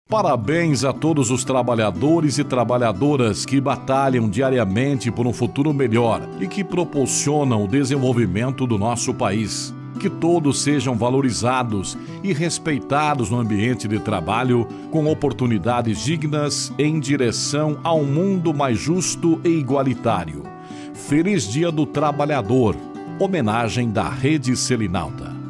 Parabéns a todos os trabalhadores e trabalhadoras que batalham diariamente por um futuro melhor e que proporcionam o desenvolvimento do nosso país. Que todos sejam valorizados e respeitados no ambiente de trabalho, com oportunidades dignas em direção a um mundo mais justo e igualitário. Feliz Dia do Trabalhador. Homenagem da Rede Selinalta.